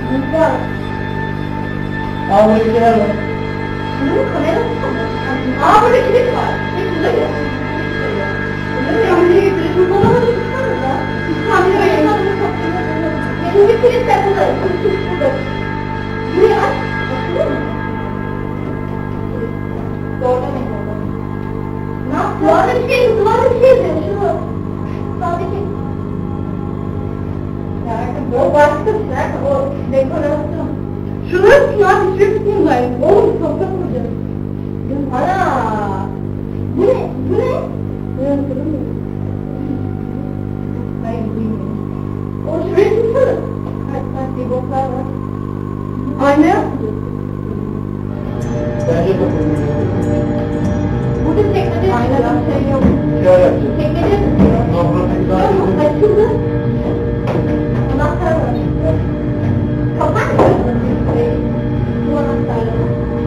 Güzel. Aa burada bir şeyler var. Bunun kamerası mı? Aa burada kilit var. Ne güzel ya. Kamera getirin. Bana da tutsana da. Kamera yanına topluyor. Benim bir kilit de burada. Kilit burada. Buraya aç. Bakıyor musun? Doğrudan mı? Ne yaptın? Duvarda bir şey yazıyor. Şunu. Sağdaki. O başka bir şey. O dekorasyon. Şunu ya bir şey tutayım ben. Oğlum sokak olacak. Ana. Bu ne? Bu ne? Hayır bilmiyorum. O şuraya tutsana. Kaç bir boklar var. Ayna yapacağız. Bence bakıyorum. Burada teknede aynadan şey yok. Şöyle yapacağız. Teknede tutuyor. Yok, açıldı. Anahtar var. Kapat mı? Bu anahtarla.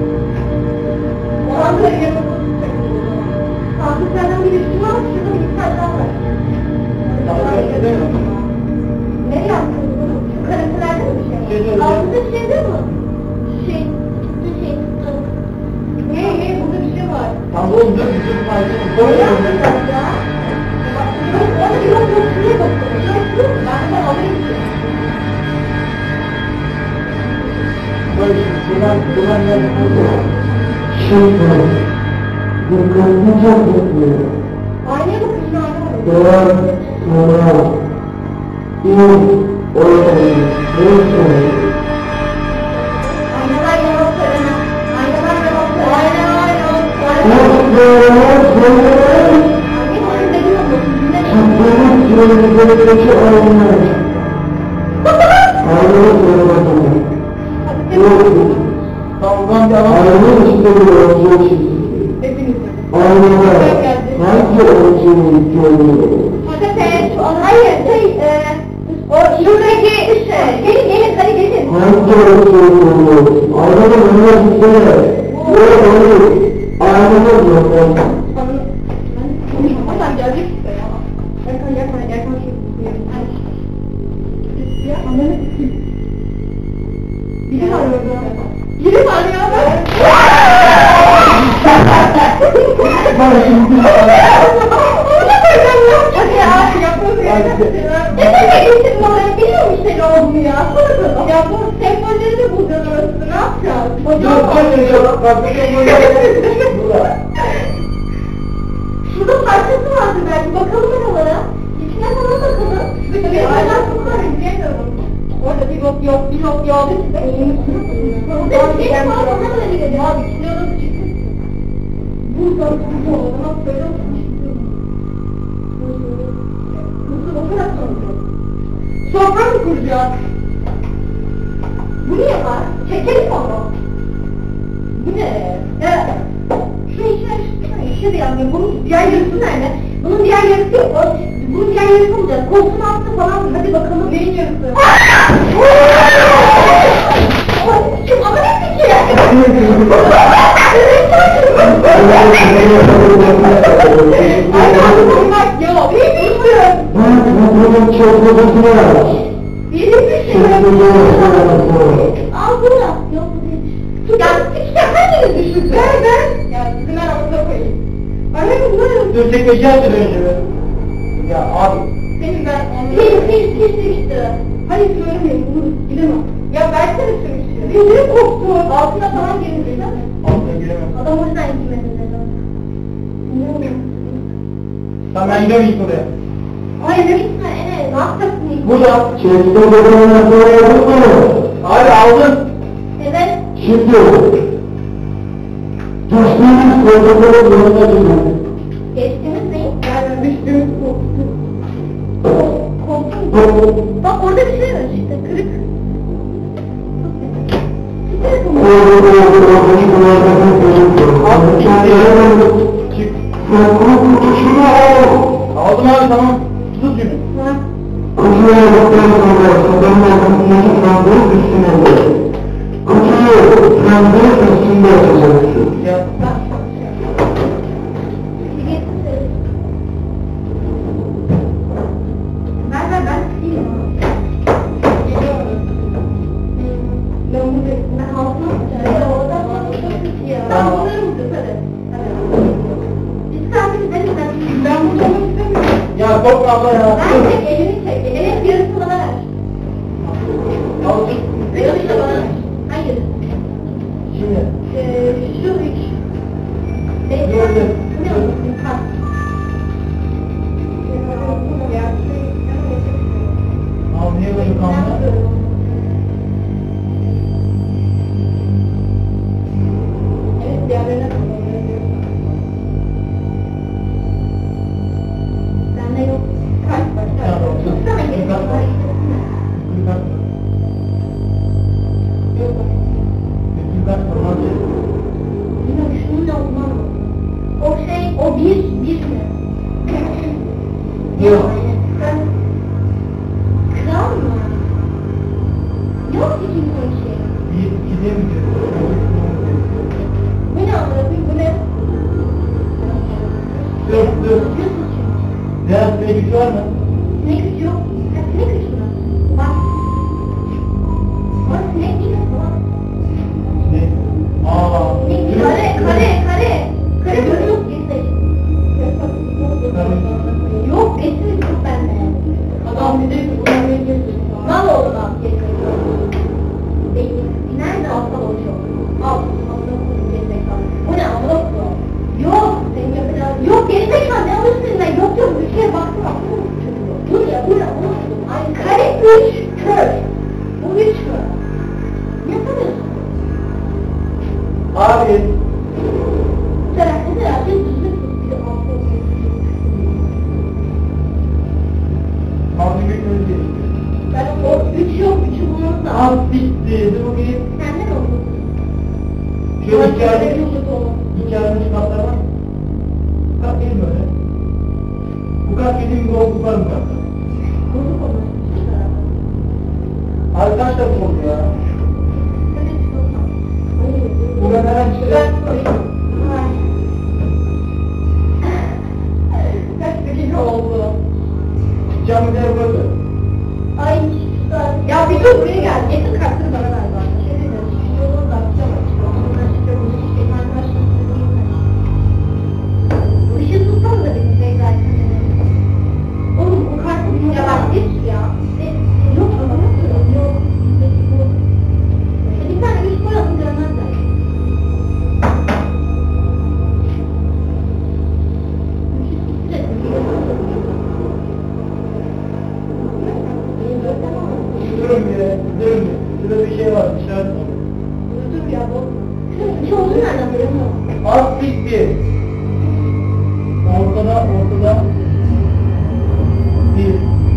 O anahtarı yapıp tutacak. Anahtardan bir üstü var. Şurada bir tane daha var. Ne yaptın bunu? Şu karıntılarda mı bir şey? Altında şey değil mi? Şey tuttu. Ne? Burada bir şey var. Tamam oğlum dur bir sürü fayda. Ne yapacağız ya? Yok şuraya bakıyorum. Ben de alayım ki. Böyle buradan geldim. Şimdi dikkatli çok bekliyor. Aynaya bakın şuna aynaya bakın. Doğan sonra iyi ortayı neyse Aynalar yalan söyleme. Aynalar yalan söyleme. Aynalar yalan çok söyleme. doğru Annem dedim ama ne? çıktığımız süreçteki oyunlar ayrılık yorulmasını yok Tamam bir alalım. ayrılık içinde bir oyuncu çizgi Hepinizin. ayrılığa hangi oyuncunun ihtiyacı Patates. Hayır o şuradaki şey. Gelin hadi gelin. hangi oyuncunun ayrılık oyunlar gitsene bu oyuncu ayrılık yok Adam gelecek işte ya. Yakın ya ananı sikeyim. Biri var orada. Biri var ya ben. Orada koyacağım ya. Hadi ya yapma ne getirdin oraya biliyor musun seni oğlum ya? Ya bu sembolleri de bulacağız orası ne yapacağız? Şurada parçası vardı belki bakalım oralara. İçine falan bakalım. Tabii hala çok var izleyemiyorum. Orada bir yok. Burada bir şey var bana böyle geliyor. Abi içine orası çıktı. Buradan kurtu olana böyle oturmuştum. Nasıl bakarak sonuyor. Sofra mı kuracağız? Bu niye var? Çekelim onu. Bu ne? Ya, şu işe de yapmıyor. Bunun diğer yarısı nerede? Bunun diğer yarısı yok. Bunun diğer yarısı olacak. Koltuğun altı falan. Hadi bakalım. Neyin yarısı? Ama ne ki? Yok. Al bunu. Yok bu değil. Ya işte hanginiz düştük? Ver. Ya sizin ben alıp koyayım. Anne bunları. Dur çekmeyeceğiz de önce be. Ya abi. Senin ben işte. Hayır söylemeyin bunu gidemem. Ya versene şu işi. Yüzüğü koktu. Altına falan gelince değil mi? Altına giremem. Adam o yüzden girmedi dedi. Tamam ben gidiyorum ilk oraya. Hayır gitme ne yapacaksın ilk? Burada. Çekti bakalım sonra yapıp mı? Abi aldın. Evet. Şimdi düştüğümüz protokolu yoluna gidiyor. Geçtiğimiz ne? Yani düştüğümüz koktu. Bak orada bir şey var işte kırık. Abi çık. Aldım abi tamam. Tut günü. Kutuya baktıktan sonra satanın altındaki sandığı üstüne koy. Kutuyu sandığı üstünde açacaksın. Ya. Ben sileyim. Tamam. bunları ucuz hadi. Biz kalkın gidelim ben. Ben burada olmak istemiyorum. Ya korkma abla ya. Ben çek elini çek. Evet yarısını bana ver. Al. Yarısı da bana ver. Hayır. Şimdi. Şu üç. Dur, dur. Ne oldu? Kalk. Abi niye böyle kaldı? Evet diğerlerine bende yok. Kalp var. Tamam, dur. Tutsana geri. Kalk. Yukarı. Yok. Yukarı. Bilmiyorum şunun ne olmaz mı? O şey, o bir mi? Yok. Kral mı? Yok ikinci o şey. Bir, iki diye mi diyor? Bu ne anlatayım? Bu ne? Dur, dur. Diyorsun çünkü. Beyaz bir gücü var mı? Sinek gücü yok. Ha, sinek gücü mü? Bak. Bak sinek değil mi? Bak. Ne? Aa. Sinek gücü. Kare. Kare böyle yok. Yok, besin yok bende. Adam bir de kullanmaya girdi. Mal oldu lan. Nerede aptal oluşuyor? Al. Bu ne amına koyuyor? Yok. Senin yapacağın. Yok gerizekalı ne alırsın ben? Yok bir şeye baktım aklım tutuyor. Bu ne? Bu ne? Onu tutuyorum. Ay kare 3 kör. Bu 3 mü? Ne sanıyorsun? Abi. Sen herhalde düzgün tut. Bir de aptal oluşuyor. Abi bir gün değil. Ben o 3 yok. 3'ü bulmamız lazım. Al bitti. Dur bakayım. Senden oldu. Şöyle iki ayrılmış katlar var. Bu kat değil böyle. Bu kat dediğim gibi oldu var mı katta? Abi kaç dakika oldu ya? Buradan hemen çıkacak. Kaç dakika oldu? Çıkacağım bir yer burası. Ay ya bir dur buraya gel. Getir kartını bana ver bana. Şey dedim. Şu yolunu da atacağım açık. Ondan çıkıyorum. Şeyin arkadaşlarım Işığı tutsana da benim şey zaten. Oğlum bu kartı bir ya bak geç ya. Yok ama nasıl? Yok. Bir tane güç koyalım görmezler. Durun bir yere. Durun bir. Şurada bir şey var. İşaret var. Dur ya bu. Bir şey olduğunu nereden biliyorsun? Az bitti. Ortada. Bir.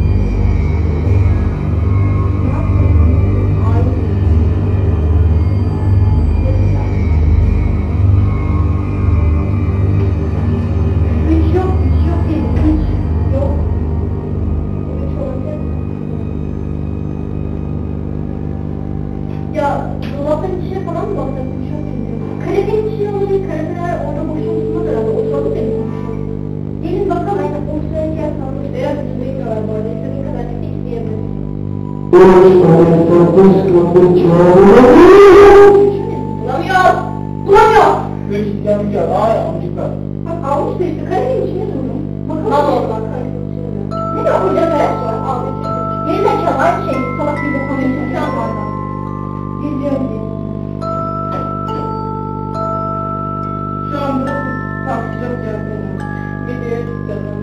Hiç yok değil, hiç yok. Hiç olabilir. Ya dolapın içine falan mı baksak? Hiç yok çünkü. Kanepenin içine olabilir, kanepeler orada boşaltılmaz herhalde. Oturalım dedim. Gelin bakalım, aynen o sıraya gel sanmış. Beyaz bir şey var bu arada. İstediğin kadar tek isteyebilirsin. Bulamıyor! Üç gideceğim bir yer. Ay amcıklar. Bak almış da işte kanepenin içine durdum. Bakalım. Al oradan kanepenin içine. Ne de burada beyaz var, al bir şey. Gerizekalı aynı şey, salak bir bu konuyu sen var da. Geziyorum diye. Şu anda tartışacak yer bulmuş. Videoya çıkacağım.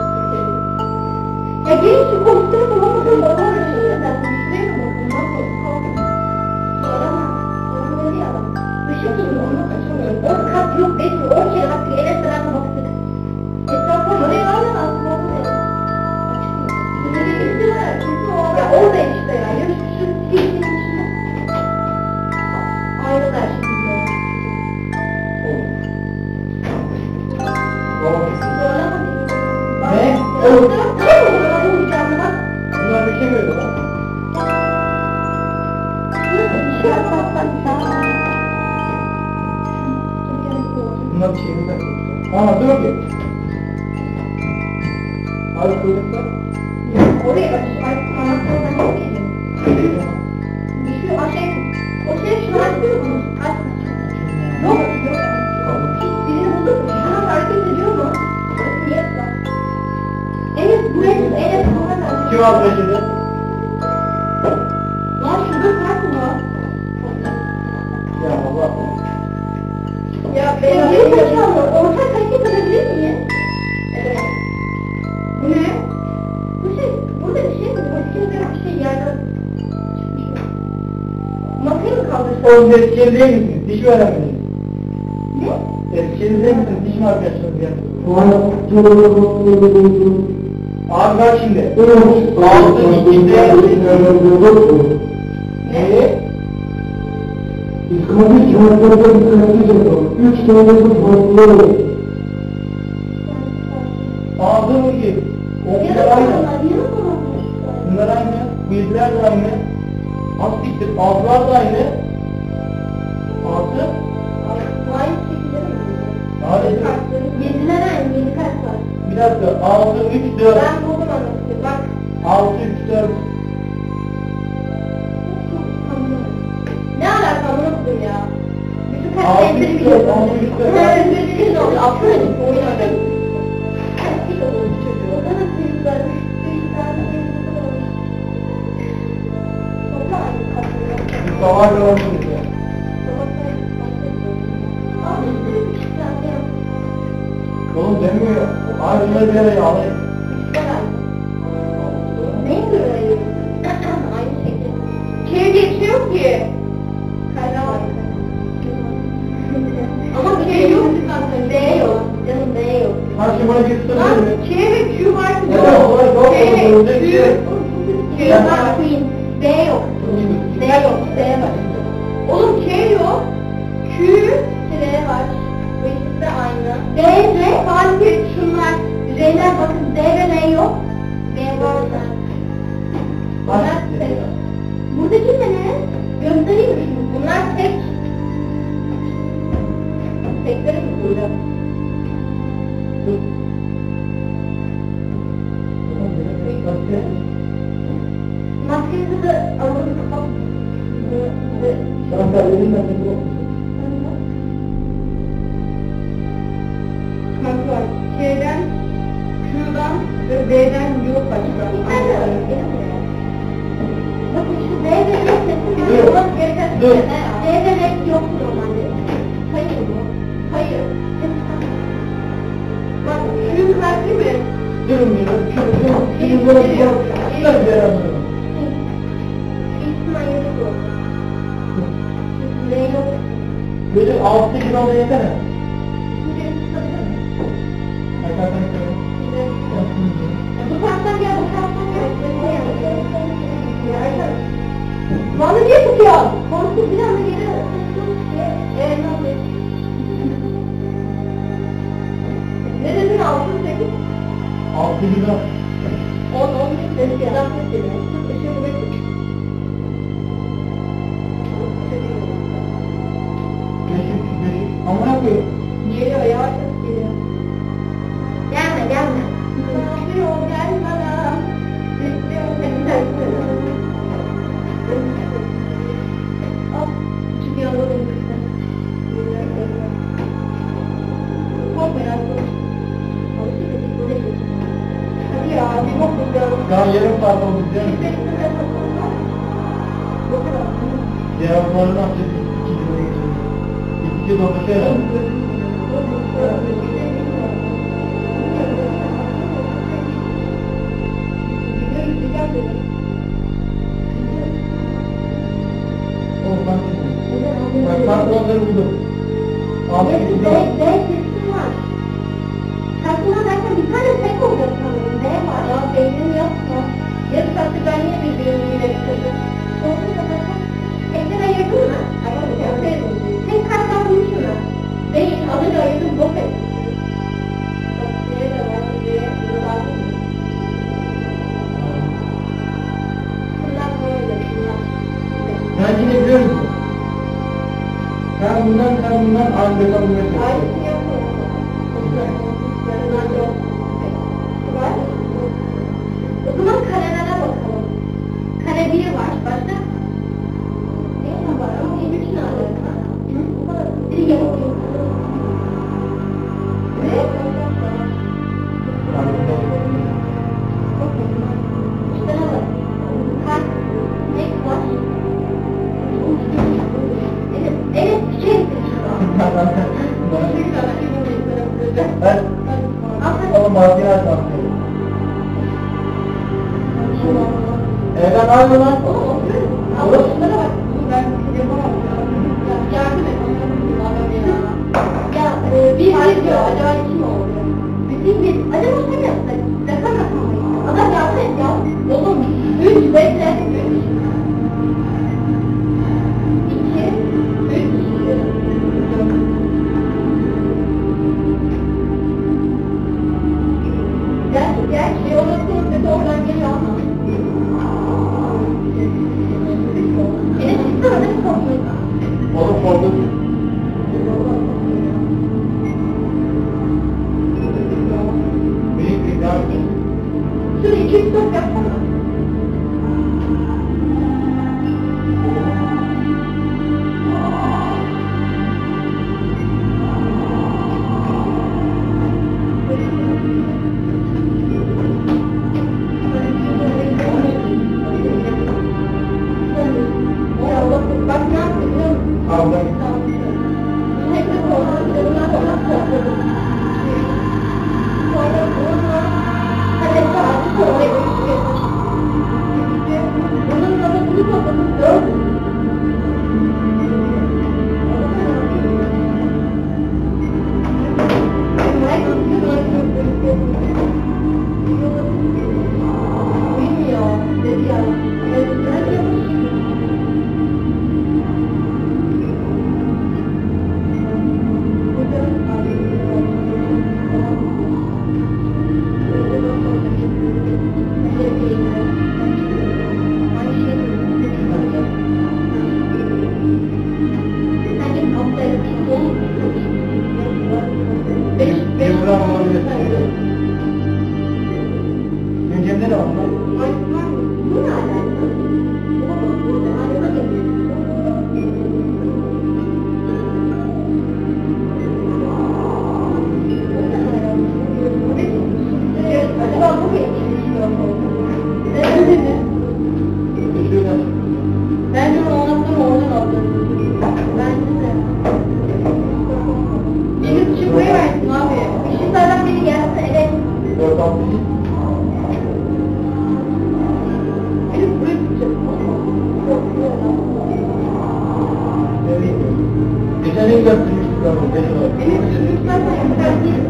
Ya gelin şu koltuklara falan bakalım, bana uğraşıyor ya sen. Şuraya mı bakın, nasıl olsun, kalkın. Arama, arama dedi ya adam. Işık tutuyor, onu açamıyorum. Orada kat yok, bekliyor. 10 kere baktık, en eselerine baktık. Etrafı oraya var ya, aslında orada ya. Açık mı? Burada bir birisi var, kesin o adam. Ya orada işte ya, ya şu silginin içinde. Ayrılar şimdi. Zorlama beni. Ne? Bunlar bir şey mi öyle lan? Bunlar bir şey mi takmışlar? Aa dur bakayım. Abi kuyruklar. Oraya bak, artık anahtarından yok geliyor. Şu aşağı, o şey şunu açmıyor musunuz? Açma. Yok, yok. aldım şimdi. Lan şurada kart mı var? Ya Allah. Ya benim kaçalım. Ortak hareket edebilir miyim? Evet. Bu ne? Bu şey, burada bir şey mi? Maskinde bir şey yerden çıkmış. Masayı mı kaldırsın? Oğlum Eskişehir değil misiniz? Diş mi öğrenmediniz? Ne? Eskişehir değil misiniz? Diş mi arkadaşlarınız yani? Doğru. Abi bak şimdi. Evet. 6, 2'de Ne? İskambil kağıtlarında dikkatli yapalım. 3 tane de farklı olur. 6 mı ki? Onlar aynı. Bunlar aynı. Bu 7'ler de aynı. Az siktir. 6'lar da aynı. 6. Aynı şekilde mi? Hayır. Yediler aynı, 7 kart var. Bir dakika. 6, 3, 4. Ben buldum anasını. Bak. 6, 3, 4. Ne alaka bunu buldum ya? Bütün Altı kartları üç biliyorum. dört, altı üç dört. Evet, bir oldu. Altı üç oyun oynadım. Bir de oldu çocuğu. Bana çocuklar, üç tane çocuklar olmuş. Sonra aynı katılıyor. Mustafa gördünüz ya. Abi işte üç tane yaptım. Oğlum demiyor. Abi şunları bir araya alayım. Üçler aynı. Neyin göre ayı? Aynı şekilde. K diye bir şey yok ki. Kayra var. Ama K yok zaten. D yok. Canım D yok. Ha şimdi bana bir Lan tutabilir mi? K ve Q var. Evet, olay yok. K ve Olay Q. yok. Q var. Queen. D yok. D yok. D var. Oğlum K yok. Q, T var. Bu ikisi de aynı. D, R, farkı şunlar. R'ler bakın D ve R yok. D var da. Bunlar tek. Buradaki de ne? Göstereyim mi şunu? Bunlar tek. Tekleri mi burada? Tut. Oğlum, demek ki Maskenizi de alalım kapat. Sen kardeşin nasıl bu? Bak var. K'den, Q'dan ve B'den yok başka. Bakın şu D ve R sesi Dur. olması gereken Dur. şey ne? D ve R yok normalde. Hayır bu. Hayır. Bak Q kalbi mi? Durun ya. Şimdi böyle bir şunları bir araya alalım. İhtimal yeri bu. R yok. Böyle 6 kilo oldu yeter mi? Şimdi tutabilir miyim? Hakikaten söyle. Bu taraftan gel, bu taraftan gel. Bana niye tutuyorsun? Korktum bir anda geri ne oluyor? Ne dedin altın 8? 6 kilo. 10, 11 dedi ya da 40 dedi. Işığı buraya tut. 500. Amına koyayım. Geliyor, yavaş yavaş geliyor. Gelme, gelme. Ne yapıyor, gel bana. Bekliyorum seni dersin. Al, çıkıyor alalım kızı. Korkmayın arkadaşlar. Alışık edip böyle geçin. Hadi ya, bir bok yapalım. Daha yarım saat oldu değil mi? Cevaplarını atacak 2 kilo geçiyor. 2 kilo dolaşıyor herhalde. Oğlum ben bilmiyorum. Bak pantolonları buldum. 6 kilo. Bir tane tek olacak sanırım. D var ya, beynim yok mu? Yarım saattir ben niye birbirimiyle bitirdim? Doğru da bakın. Tekrar ayırdın mı? Ayırdım. Tek karttan bulmuşum ben. Değil, az önce ayırdım, bok ettim. Bak, diğeri de var, diğeri de var. Şunlar böyle, şunlar. Ben yine biliyor musun? Sen bundan aynı defa bulmaya çalışıyorsun. Aynısını yapalım. Yarından yok. Var. O zaman karelere bakalım. Kare 1 var. Başka? Ne var? Ama 3 ne alaka? Bu kadar. Biri yok. Ne? İşte tane var. Oğlum oturuyoruz. Ama şunlara bak. Ben yapamam ya. Yardım et. Ya bir diyor. Acaba kim oldu? Bir. Acaba sen mi yapsak? Rakam mıyız? Adam yardım et ya. Oğlum 3 bekle. 3 2 3 Gel. Şey orası sesi oradan geliyor ama. Enes çıksana ne korkuyorsun? Oğlum korktum. Büyük bir devam edin. Şöyle 2-3 top yapsana. Bak ne yaptı biliyor musun? Kavga. Tekrar sonra topladım. Sonra onunla kalesi aldı sonra görüştü. Onunla da bunu topladım. 4. Bilmiyor dedi ya. Ben yapmışım. Yıldırım olabilir. Güncemde de var mı? Şuradan. Bence onu anlattım oradan aldım. Bence de. Yeni dışı buraya versin abi. Işıklardan biri gelse evet. 4 6 Benim buraya tutacak. Geçen ne yaptırmıştık ben bu? Benim sürücülerden yapacak değil.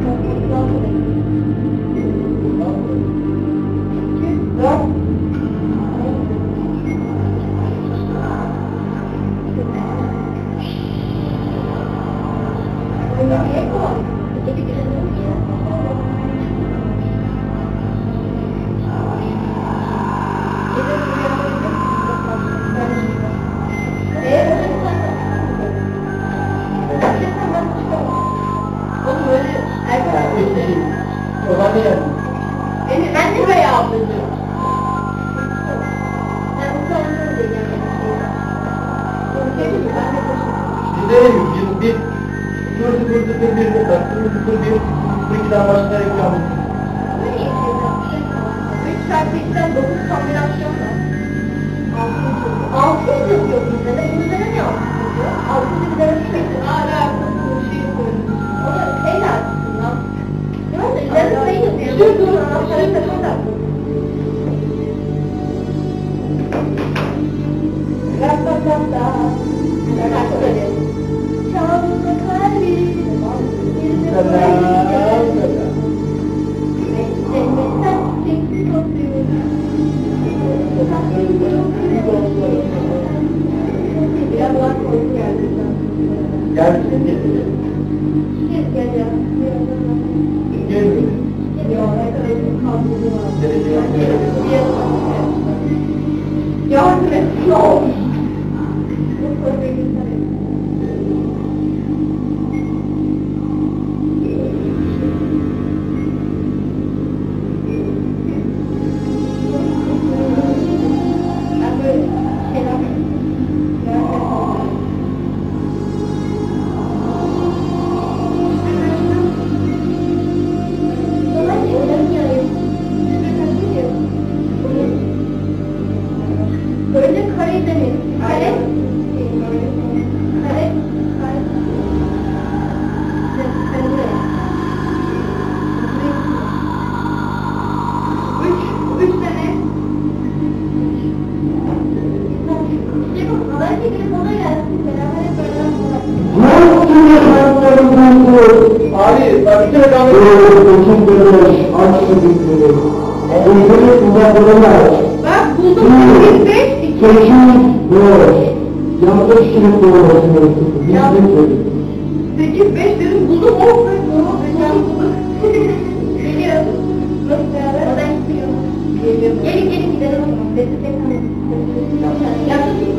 Oğlum öyle O zaman ne yaptın? ben de buraya ablacığım. Ben bu sayede de gelmek ben de koşuyorum. Biz öyle mi? 21 0-0-0-1 bak 0-0-1 başlayarak yaptık. 3 çarpı 2'den 9 kombinasyon var. 6 yazıyor bizde de. Bizde de ne 6 yazıyor? 6 bir de alakası bir şey koymuş. O da el açısından. Ne oldu? İleride sayı yazıyor. Dur. Anahtarı takmadan. Rap. Çaldı kalbim. Biraz daha korku geldi. Gel misin? Gel. Gel mi? Yardım et, ne olur. Ben böyle şeyler Hadi çekelim ona gelsin. Beraber hep beraber yapalım. Abi bak bir kere kaldı. Bak buldum. 8, 5, 2. Yanlış kilit doğrultusunda 8, 5 dedim buldum. Oh be. Oh be. Ben buldum. Geliyorum. Nasıl beraber? O da gidiyor. Geliyorum. Gelin gidelim. Sesi tekrar. Yaptın mı?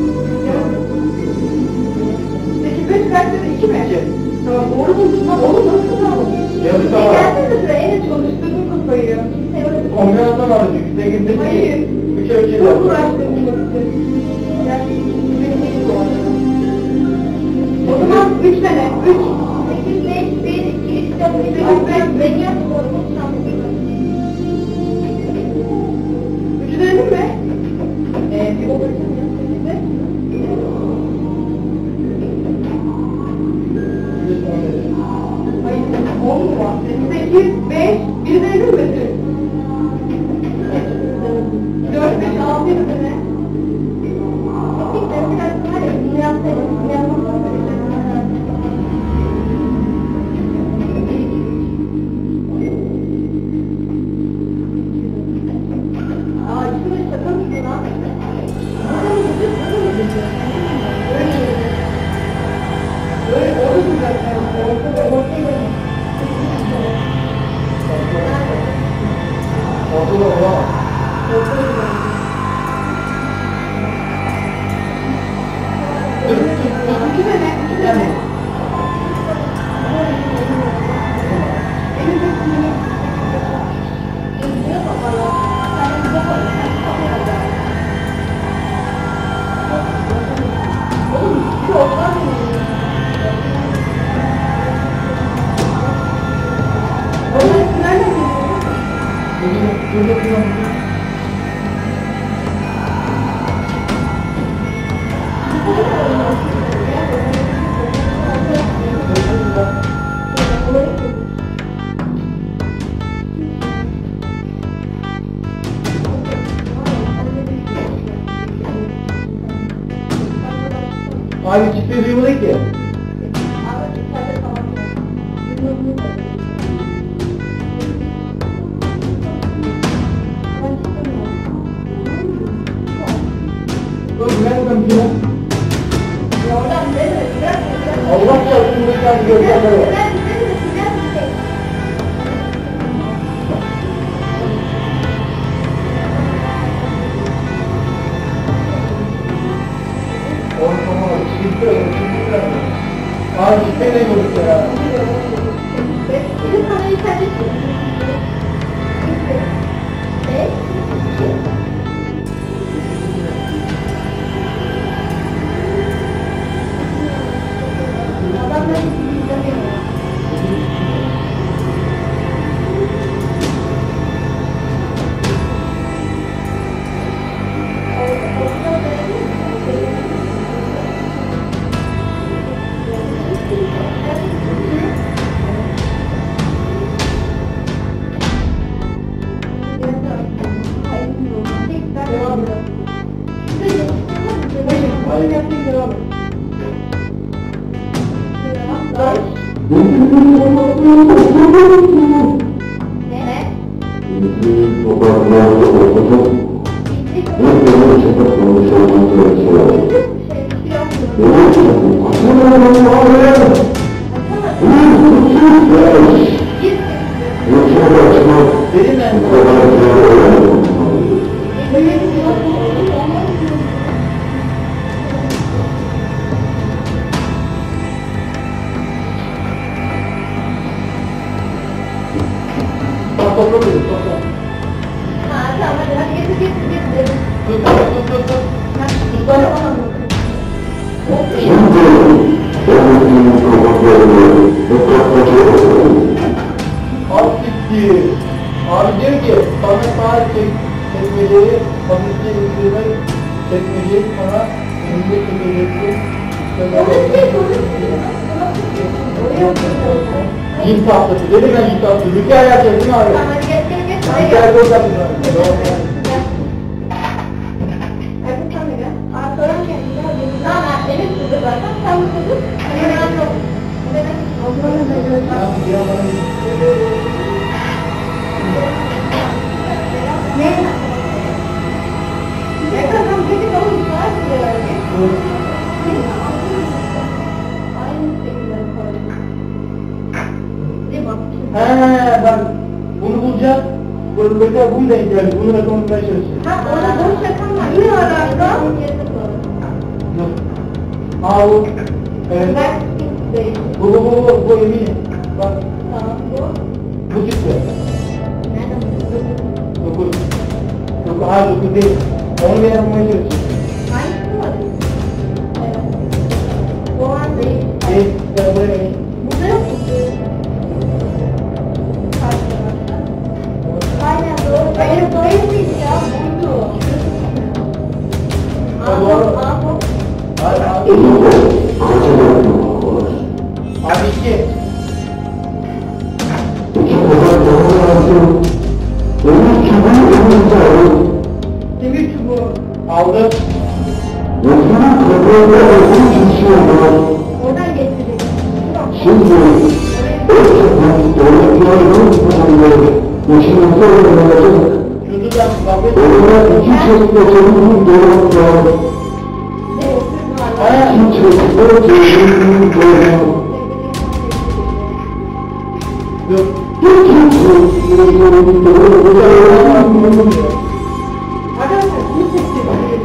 8, 5 kaç dedi? 2 mi? 2. Tamam doğru buldum. Lan oğlum nasıl kaldı? Yazık ama. Gelsene şuraya. En çalıştırdığım kafayı. Kimse öyle. Kombinasyon var çünkü. 8 dedi ki. Hayır. 3'e 3'e Çok yaptı. uğraştım bunu. O zaman 3 tane. 3. 8, 5, 1, 2, 3, 4, 5, 5, 5, 5, 3'ü denedim mi? Bir otursun ya. 8, 5. Hayır, 10 mu var? 8, 5, 1'i denedin mi? 4, 5, 6 'yı dene. Bunu yapsaydım, bunu yapmam şurada şaka mısın lan? Böyle orada duracak. Ortada olamaz. Abi çiftliği duymadık ki. Dur nereden bir Allah çarpsın bu sen gözlerine bak. Ortama çiftliği abi çiftliği ne gördük ya? Abi diyor ki bana sağ çekmeceyi hafifçe indirmek çekmeceyi sana önünde çekeceksin. Yim tahtası dedi ben yim tahtası. Rüzgar yapacak değil mi abi? Rüzgar koyacak mı? Abi sonra kendine Aynı şekilde koydum. Bir bak. He bak bunu bulacağız. Burada bunu da ihtiyacı. Bunu da konuşmaya çalışacağız. Ha orada boş yakan var. Yine ararda. Dur. Aa bu. Evet. Ben değil. Bu eminim. Bak Tamam bu. bu çıktı. Nereden buldun? 9. 9. Hayır 9 değil. Onu bir yapmaya çalışacağız. Hangisi var? Evet. Bu an değil. Değil. Ben buraya geleyim. Burada yok mu? Karşılaştı. Aynen doğru. Hayır doğru değil ya. Buydu. Doğru. Aa, Hayır abi. Abi 2. demir çubuğu. Aldı. Oradan getirecek. Şurada da kavga Ne oturdu var? Dur. Arkadaşlar bunu seçelim.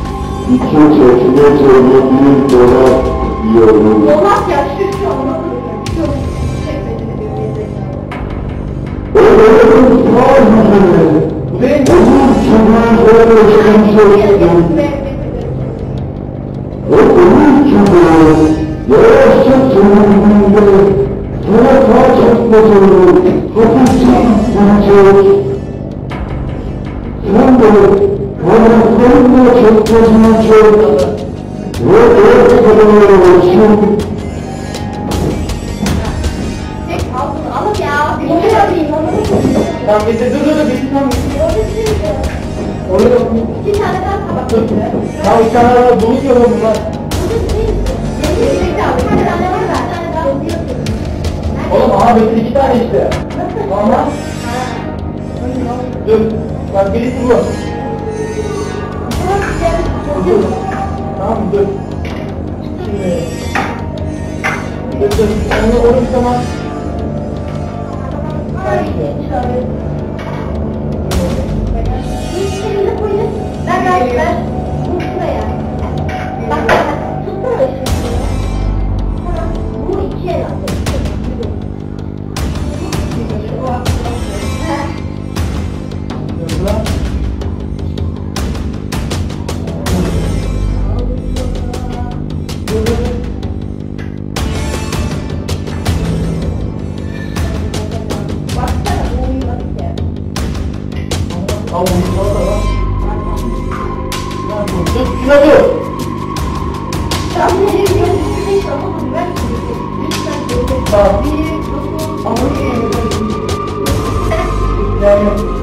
Dolap ya şu ona koyacağım. Şu çekmecede bir Bu değil mi? Tek altını alıp ya. Bir şey alayım. Tamam bitti. Dur. Bitti tamam. Oraya bak. İki tane daha tabak Dur. getir. Tamam bir tane daha bulut yapalım bunlar. Oğlum aha bitti 2 tane işte. Tamam. Dur. Bak birisi bu. Tamam dur. Şimdi. Dur. Onu orası tamam. Dur lan. Dur. Al bunu da lan. Dur şuna dur. Tamam. Ama yani